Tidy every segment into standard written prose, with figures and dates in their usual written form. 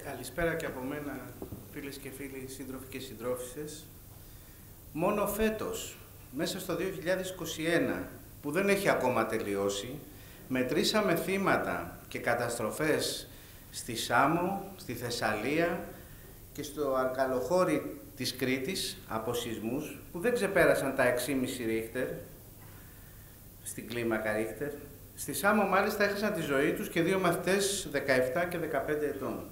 Καλησπέρα και από μένα, φίλες και φίλοι, σύντροφοι και συντρόφισσες. Μόνο φέτος, μέσα στο 2021, που δεν έχει ακόμα τελειώσει, μετρήσαμε θύματα και καταστροφές στη Σάμο, στη Θεσσαλία και στο Αρκαλοχώρι της Κρήτης από σεισμούς που δεν ξεπέρασαν τα 6,5 Ρίχτερ, στην κλίμακα Ρίχτερ. Στη Σάμο μάλιστα έχασαν τη ζωή τους και 2 μαθητές 17 και 15 ετών.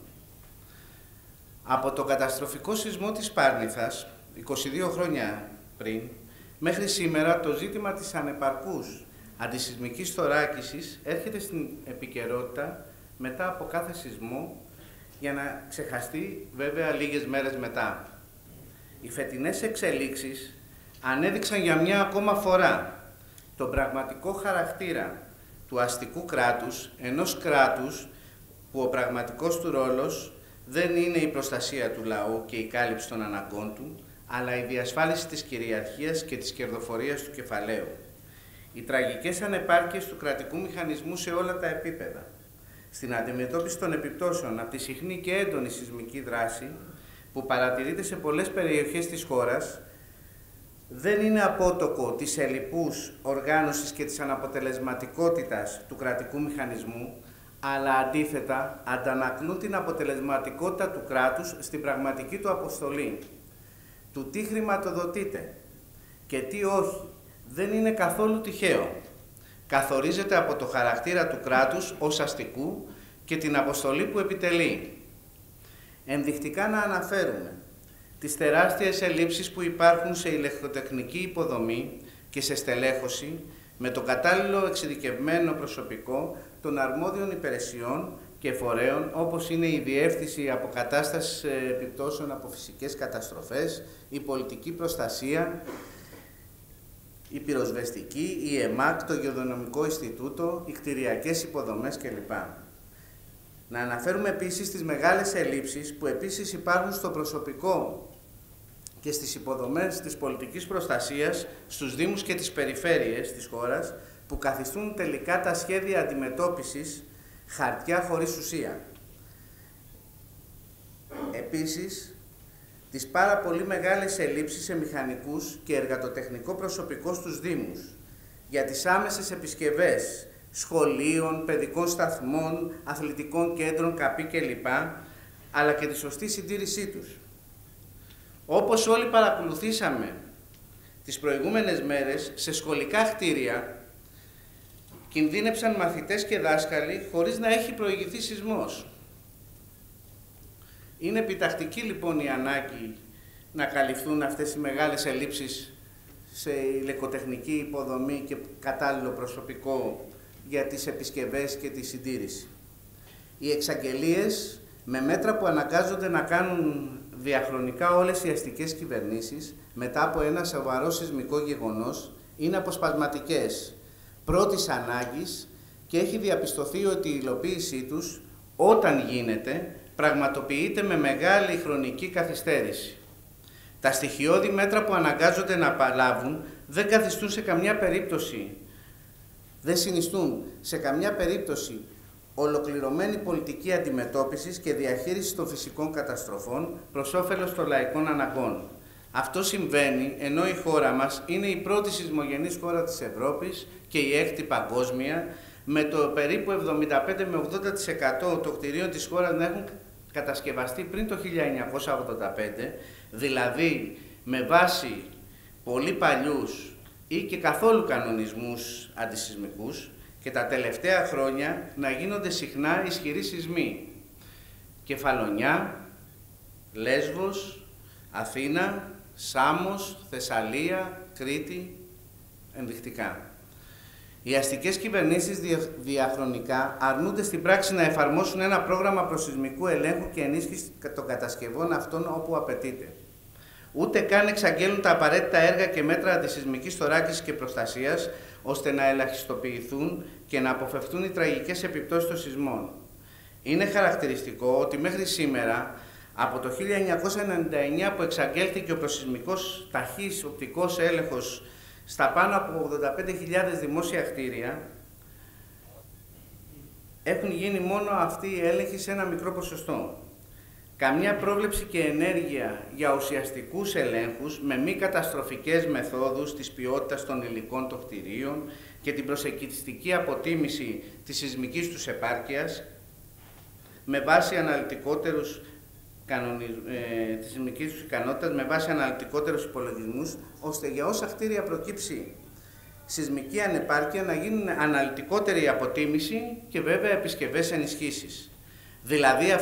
Από το καταστροφικό σεισμό της Πάρνηθας, 22 χρόνια πριν, μέχρι σήμερα το ζήτημα της ανεπαρκούς αντισεισμικής θωράκισης έρχεται στην επικαιρότητα μετά από κάθε σεισμό για να ξεχαστεί βέβαια λίγες μέρες μετά. Οι φετινές εξελίξεις ανέδειξαν για μια ακόμα φορά τον πραγματικό χαρακτήρα του αστικού κράτους, ενός κράτους που ο πραγματικός του ρόλος δεν είναι η προστασία του λαού και η κάλυψη των αναγκών του, αλλά η διασφάλιση της κυριαρχίας και της κερδοφορίας του κεφαλαίου. Οι τραγικές ανεπάρκειες του κρατικού μηχανισμού σε όλα τα επίπεδα, στην αντιμετώπιση των επιπτώσεων από τη συχνή και έντονη σεισμική δράση που παρατηρείται σε πολλές περιοχές της χώρας, δεν είναι απότοκο της ελλειπούς οργάνωσης και της αναποτελεσματικότητας του κρατικού μηχανισμού, αλλά αντίθετα αντανακλούν την αποτελεσματικότητα του κράτους στην πραγματική του αποστολή. Του τι χρηματοδοτείται και τι όχι δεν είναι καθόλου τυχαίο. Καθορίζεται από το χαρακτήρα του κράτους ως αστικού και την αποστολή που επιτελεί. Ενδεικτικά να αναφέρουμε τις τεράστιες ελλείψεις που υπάρχουν σε ηλεκτροτεχνική υποδομή και σε στελέχωση με το κατάλληλο εξειδικευμένο προσωπικό των αρμόδιων υπηρεσιών και φορέων, όπως είναι η Διεύθυνση Αποκατάστασης Επιπτώσεων από Φυσικές Καταστροφές, η Πολιτική Προστασία, η Πυροσβεστική, η ΕΜΑΚ, το Γεωδονομικό Ινστιτούτο, οι κτηριακές υποδομές κλπ. Να αναφέρουμε επίσης τις μεγάλες ελλείψεις που επίσης υπάρχουν στο προσωπικό και στις υποδομές της πολιτικής προστασίας στους Δήμους και τις περιφέρειες της χώρας, που καθιστούν τελικά τα σχέδια αντιμετώπισης χαρτιά χωρίς ουσία. Επίσης, τις πάρα πολύ μεγάλες ελλείψεις σε μηχανικούς και εργατοτεχνικό προσωπικό στους Δήμους για τις άμεσες επισκευές σχολείων, παιδικών σταθμών, αθλητικών κέντρων, ΚΑΠΗ κλπ, αλλά και τη σωστή συντήρησή τους. Όπως όλοι παρακολουθήσαμε τις προηγούμενες μέρες, σε σχολικά κτίρια κινδύνεψαν μαθητές και δάσκαλοι χωρίς να έχει προηγηθεί σεισμός. Είναι επιτακτική λοιπόν η ανάγκη να καλυφθούν αυτές οι μεγάλες ελλείψεις σε υλικοτεχνική υποδομή και κατάλληλο προσωπικό για τις επισκευές και τη συντήρηση. Οι εξαγγελίες με μέτρα που αναγκάζονται να κάνουν διαχρονικά όλες οι αστικές κυβερνήσεις μετά από ένα σοβαρό σεισμικό γεγονός είναι αποσπασματικές πρώτης ανάγκης και έχει διαπιστωθεί ότι η υλοποίησή τους, όταν γίνεται, πραγματοποιείται με μεγάλη χρονική καθυστέρηση. Τα στοιχειώδη μέτρα που αναγκάζονται να παλάβουν δεν καθιστούν σε καμιά περίπτωση, δεν συνιστούν σε καμιά περίπτωση ολοκληρωμένη πολιτική αντιμετώπισης και διαχείριση των φυσικών καταστροφών προς όφελος των λαϊκών αναγκών. Αυτό συμβαίνει ενώ η χώρα μας είναι η πρώτη σεισμογενής χώρα της Ευρώπης και η έκτη παγκόσμια, με το περίπου 75 με 80% των κτηρίων της χώρας να έχουν κατασκευαστεί πριν το 1985, δηλαδή με βάση πολύ παλιούς ή και καθόλου κανονισμούς αντισεισμικούς, και τα τελευταία χρόνια να γίνονται συχνά ισχυροί σεισμοί. Κεφαλονιά, Λέσβος, Αθήνα, Σάμος, Θεσσαλία, Κρήτη, ενδεικτικά. Οι αστικές κυβερνήσεις διαχρονικά αρνούνται στην πράξη να εφαρμόσουν ένα πρόγραμμα προσεισμικού ελέγχου και ενίσχυση των κατασκευών αυτών όπου απαιτείται. Ούτε καν εξαγγέλνουν τα απαραίτητα έργα και μέτρα αντισεισμικής θωράκισης και προστασίας, ώστε να ελαχιστοποιηθούν και να αποφευθούν οι τραγικές επιπτώσεις των σεισμών. Είναι χαρακτηριστικό ότι μέχρι σήμερα, από το 1999 που εξαγγέλθηκε ο προσεισμικός ταχύς οπτικός έλεγχος στα πάνω από 85.000 δημόσια κτίρια, έχουν γίνει μόνο αυτοί οι έλεγχοι σε ένα μικρό ποσοστό. καμία πρόβλεψη και ενέργεια για ουσιαστικούς ελέγχους με μη καταστροφικές μεθόδους της ποιότητας των υλικών των κτηρίων και την προσεκτική αποτίμηση της σεισμικής τους επάρκειας με βάση της σεισμικής τους ικανότητας με βάση αναλυτικότερους υπολογισμούς, ώστε για όσα κτίρια προκύψει σεισμική ανεπάρκεια να γίνει αναλυτικότερη αποτίμηση και βέβαια επισκευές ενισχύσεις. Δηλαδή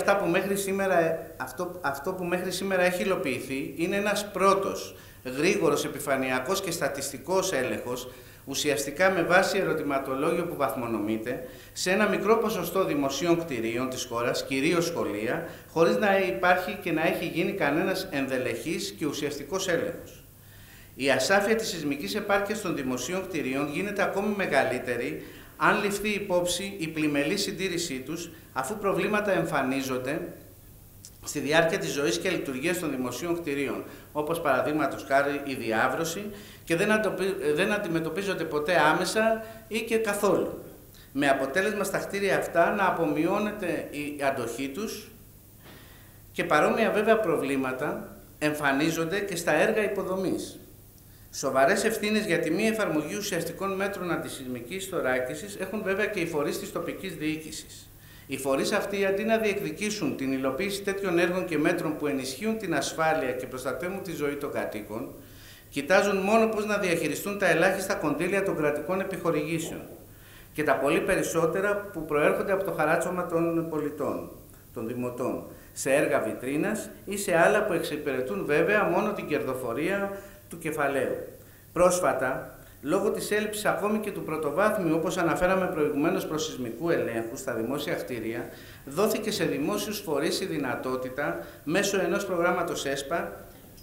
αυτό που μέχρι σήμερα έχει υλοποιηθεί είναι ένας πρώτος γρήγορος επιφανειακός και στατιστικός έλεγχος, ουσιαστικά με βάση ερωτηματολόγιο που βαθμονομείται, σε ένα μικρό ποσοστό δημοσίων κτηρίων της χώρας, κυρίως σχολεία, χωρίς να υπάρχει και να έχει γίνει κανένας ενδελεχής και ουσιαστικός έλεγχος. Η ασάφεια της σεισμικής επάρκειας των δημοσίων κτηρίων γίνεται ακόμη μεγαλύτερη αν ληφθεί υπόψη η πλημελή συντήρησή τους, αφού προβλήματα εμφανίζονται στη διάρκεια της ζωής και λειτουργίας των δημοσίων κτηρίων, όπως παραδείγματος χάρη η διάβρωση, και δεν αντιμετωπίζονται ποτέ άμεσα ή και καθόλου. Με αποτέλεσμα στα κτίρια αυτά να απομειώνεται η αντοχή τους, και παρόμοια βέβαια προβλήματα εμφανίζονται και στα έργα υποδομής. Σοβαρές ευθύνες για τη μη εφαρμογή ουσιαστικών μέτρων αντισεισμικής θωράκισης έχουν βέβαια και οι φορείς της τοπικής διοίκησης. Οι φορείς αυτοί, αντί να διεκδικήσουν την υλοποίηση τέτοιων έργων και μέτρων που ενισχύουν την ασφάλεια και προστατεύουν τη ζωή των κατοίκων, κοιτάζουν μόνο πώς να διαχειριστούν τα ελάχιστα κονδύλια των κρατικών επιχορηγήσεων και τα πολύ περισσότερα που προέρχονται από το χαράτσωμα των πολιτών, των δημοτών, σε έργα βιτρίνας ή σε άλλα που εξυπηρετούν βέβαια μόνο την κερδοφορία του κεφαλαίου. Πρόσφατα, λόγω της έλλειψης ακόμη και του πρωτοβάθμιου, όπως αναφέραμε προηγουμένως, προσεισμικού ελέγχου στα δημόσια κτίρια, δόθηκε σε δημόσιους φορείς η δυνατότητα, μέσω ενός προγράμματος ΕΣΠΑ,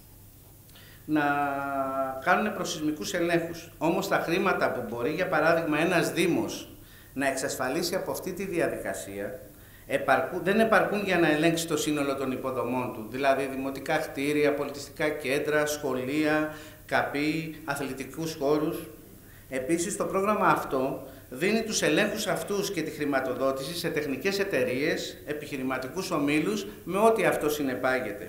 να κάνουν προσεισμικούς ελέγχους. Όμως τα χρήματα που μπορεί, για παράδειγμα, ένας Δήμος να εξασφαλίσει από αυτή τη διαδικασία, δεν επαρκούν για να ελέγξει το σύνολο των υποδομών του, δηλαδή δημοτικά κτίρια, πολιτιστικά κέντρα, σχολεία, καπί, αθλητικούς χώρους. Επίσης, το πρόγραμμα αυτό δίνει τους ελέγχους αυτούς και τη χρηματοδότηση σε τεχνικές εταιρείες, επιχειρηματικούς ομίλους, με ό,τι αυτό συνεπάγεται.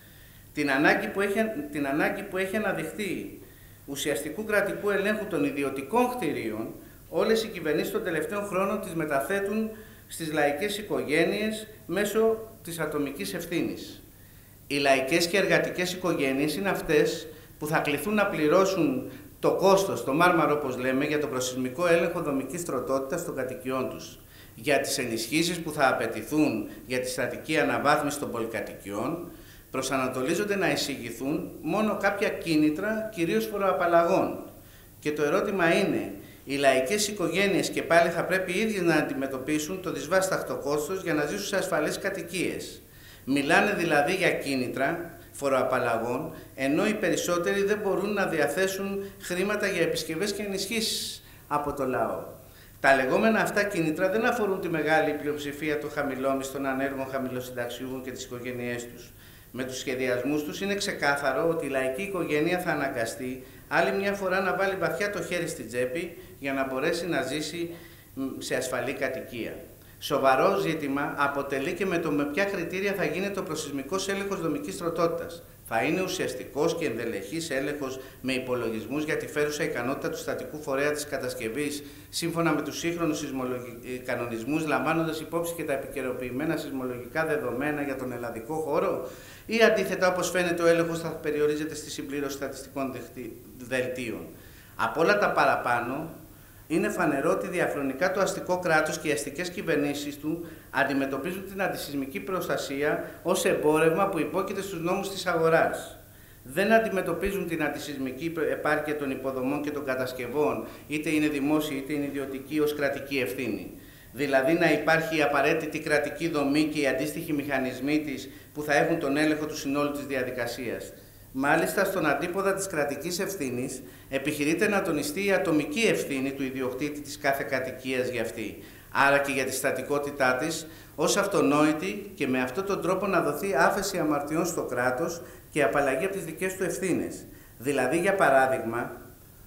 Την ανάγκη που έχει αναδειχθεί ουσιαστικού κρατικού ελέγχου των ιδιωτικών κτηρίων, όλες οι κυβερνήσεις των τελευταίων χρόνων τις μεταθέτουν στις λαϊκές οικογένειες μέσω της ατομικής ευθύνης. Οι λαϊκές και εργατικές οικογένειες είναι αυτές που θα κληθούν να πληρώσουν το κόστος, το μάρμαρο όπως λέμε, για το προσεισμικό έλεγχο δομικής τροτότητας των κατοικιών τους, για τις ενισχύσεις που θα απαιτηθούν για τη στατική αναβάθμιση των πολυκατοικιών. Προσανατολίζονται να εισηγηθούν μόνο κάποια κίνητρα, κυρίως φοροαπαλλαγών. Και το ερώτημα είναι, οι λαϊκές οικογένειες και πάλι θα πρέπει οι ίδιες να αντιμετωπίσουν το δυσβάσταχτο κόστος για να ζήσουν σε ασφαλείς κατοικίες. Μιλάνε δηλαδή για κίνητρα φοροαπαλλαγών, ενώ οι περισσότεροι δεν μπορούν να διαθέσουν χρήματα για επισκευές και ενισχύσεις από το λαό. Τα λεγόμενα αυτά κίνητρα δεν αφορούν τη μεγάλη πλειοψηφία των χαμηλόμισθων, ανέργων, χαμηλοσυνταξιούχων και τις οικογένειές τους. Με τους σχεδιασμούς τους είναι ξεκάθαρο ότι η λαϊκή οικογένεια θα αναγκαστεί άλλη μια φορά να βάλει βαθιά το χέρι στην τσέπη για να μπορέσει να ζήσει σε ασφαλή κατοικία. Σοβαρό ζήτημα αποτελεί και με ποια κριτήρια θα γίνεται ο προσεισμικός έλεγχος δομικής τροτότητας. Θα είναι ουσιαστικός και ενδελεχής έλεγχος με υπολογισμούς για τη φέρουσα ικανότητα του στατικού φορέα της κατασκευής, σύμφωνα με τους σύγχρονους κανονισμούς, λαμβάνοντας υπόψη και τα επικαιροποιημένα σεισμολογικά δεδομένα για τον ελλαδικό χώρο, ή αντίθετα, όπως φαίνεται, ο έλεγχος θα περιορίζεται στη συμπλήρωση στατιστικών δελτίων. Από όλα τα παραπάνω, είναι φανερό ότι διαχρονικά το αστικό κράτος και οι αστικές κυβερνήσεις του αντιμετωπίζουν την αντισεισμική προστασία ως εμπόρευμα που υπόκειται στους νόμους της αγοράς. Δεν αντιμετωπίζουν την αντισεισμική επάρκεια των υποδομών και των κατασκευών, είτε είναι δημόσια είτε είναι ιδιωτική, ως κρατική ευθύνη. Δηλαδή να υπάρχει η απαραίτητη κρατική δομή και οι αντίστοιχοι μηχανισμοί της που θα έχουν τον έλεγχο του συνόλου της διαδικασίας. Μάλιστα, στον αντίποδα της κρατικής ευθύνης επιχειρείται να τονιστεί η ατομική ευθύνη του ιδιοκτήτη της κάθε κατοικίας για αυτή, άρα και για τη στατικότητά της, ως αυτονόητη, και με αυτόν τον τρόπο να δοθεί άφεση αμαρτιών στο κράτος και απαλλαγή από τις δικές του ευθύνες. Δηλαδή, για παράδειγμα,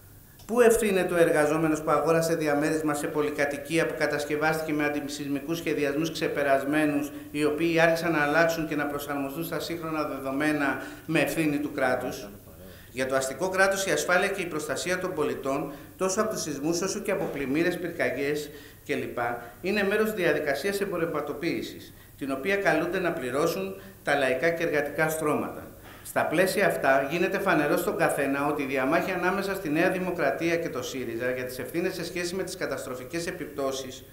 Πού ευθύνεται ο εργαζόμενος που αγόρασε διαμέρισμα σε πολυκατοικία που κατασκευάστηκε με αντισυσμικούς σχεδιασμούς ξεπερασμένους, οι οποίοι άρχισαν να αλλάξουν και να προσαρμοστούν στα σύγχρονα δεδομένα με ευθύνη του κράτους? Για το αστικό κράτος η ασφάλεια και η προστασία των πολιτών, τόσο από τους σεισμούς όσο και από πλημμύρες, πυρκαγιές κλπ., είναι μέρος διαδικασίας εμπορευματοποίησης, την οποία καλούνται να πληρώσουν τα λαϊκά και εργατικά στρώματα. Στα πλαίσια αυτά, γίνεται φανερό στον καθένα ότι η διαμάχη ανάμεσα στη Νέα Δημοκρατία και το ΣΥΡΙΖΑ για τις ευθύνες σε σχέση με τις καταστροφικές επιπτώσεις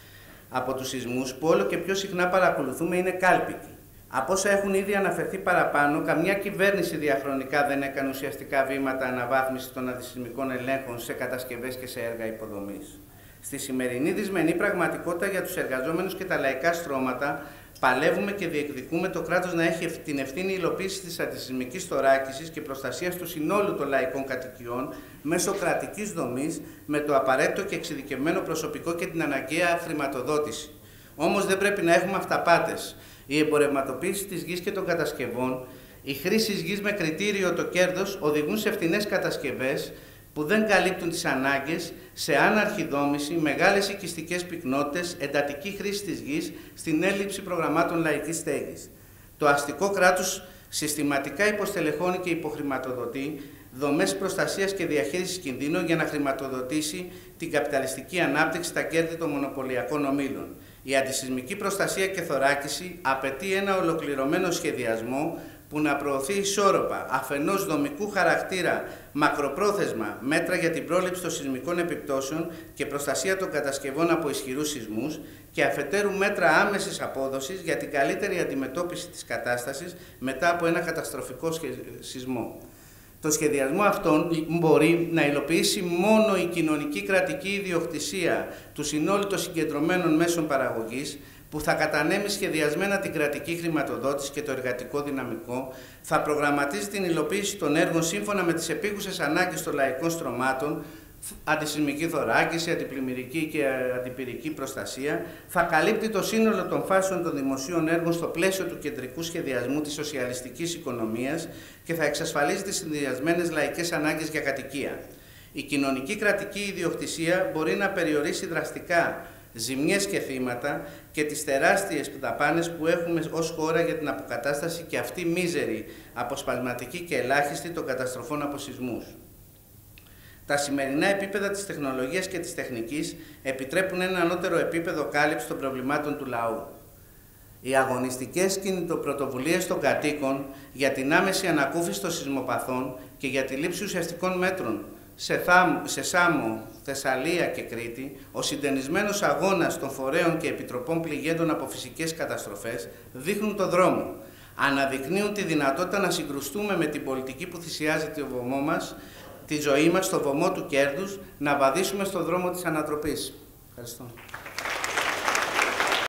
από τους σεισμούς, που όλο και πιο συχνά παρακολουθούμε, είναι κάλπικη. Από όσα έχουν ήδη αναφερθεί παραπάνω, καμιά κυβέρνηση διαχρονικά δεν έκανε ουσιαστικά βήματα αναβάθμισης των αντισυσμικών ελέγχων σε κατασκευές και σε έργα υποδομής. Στη σημερινή δυσμενή πραγματικότητα για τους εργαζόμενους και τα λαϊκά στρώματα, παλεύουμε και διεκδικούμε το κράτος να έχει την ευθύνη υλοποίησης της αντισυσμικής θωράκισης και προστασίας του συνόλου των λαϊκών κατοικιών μέσω κρατικής δομής, με το απαραίτητο και εξειδικευμένο προσωπικό και την αναγκαία χρηματοδότηση. Όμως δεν πρέπει να έχουμε αυταπάτες. Η εμπορευματοποίηση της γης και των κατασκευών, η χρήση γης με κριτήριο το κέρδος οδηγούν σε φθηνές κατασκευές που δεν καλύπτουν τις ανάγκες, σε άναρχη δόμηση, μεγάλες οικιστικές πυκνότητες, εντατική χρήση της γης, στην έλλειψη προγραμμάτων λαϊκής στέγης. Το αστικό κράτος συστηματικά υποστελεχώνει και υποχρηματοδοτεί δομές προστασίας και διαχείρισης κινδύνων για να χρηματοδοτήσει την καπιταλιστική ανάπτυξη στα κέρδη των μονοπωλιακών ομίλων. Η αντισυσμική προστασία και θωράκιση απαιτεί ένα ολοκληρωμένο σχεδιασμό που να προωθεί ισόρροπα, αφενός δομικού χαρακτήρα, μακροπρόθεσμα μέτρα για την πρόληψη των σεισμικών επιπτώσεων και προστασία των κατασκευών από ισχυρούς σεισμούς και αφετέρου μέτρα άμεσης απόδοσης για την καλύτερη αντιμετώπιση της κατάστασης μετά από ένα καταστροφικό σεισμό. Το σχεδιασμό αυτόν μπορεί να υλοποιήσει μόνο η κοινωνική κρατική ιδιοκτησία του συνόλου των συγκεντρωμένων μέσων παραγωγής, που θα κατανέμει σχεδιασμένα την κρατική χρηματοδότηση και το εργατικό δυναμικό, θα προγραμματίζει την υλοποίηση των έργων σύμφωνα με τις επίγουσες ανάγκες των λαϊκών στρωμάτων, αντισυσμική θωράκιση, αντιπλημμυρική και αντιπυρική προστασία, θα καλύπτει το σύνολο των φάσεων των δημοσίων έργων στο πλαίσιο του κεντρικού σχεδιασμού της σοσιαλιστικής οικονομίας και θα εξασφαλίζει τις συνδυασμένες λαϊκές ανάγκες για κατοικία. Η κοινωνική κρατική ιδιοκτησία μπορεί να περιορίσει δραστικά ζημιές και θύματα και τις τεράστιες δαπάνες που έχουμε ως χώρα για την αποκατάσταση και αυτή μίζερη, αποσπασματική και ελάχιστη των καταστροφών από σεισμούς. Τα σημερινά επίπεδα της τεχνολογίας και της τεχνικής επιτρέπουν ένα ανώτερο επίπεδο κάλυψης των προβλημάτων του λαού. Οι αγωνιστικές κινητοπρωτοβουλίες των κατοίκων για την άμεση ανακούφιση των σεισμοπαθών και για τη λήψη ουσιαστικών μέτρων σε Σάμο, Θεσσαλία και Κρήτη, ο συντενισμένος αγώνας των φορέων και επιτροπών πληγέντων από φυσικές καταστροφές δείχνουν το δρόμο. Αναδεικνύουν τη δυνατότητα να συγκρουστούμε με την πολιτική που θυσιάζει το βωμό μας, τη ζωή μας στο βωμό του κέρδους, να βαδίσουμε στο δρόμο της ανατροπής. Ευχαριστώ.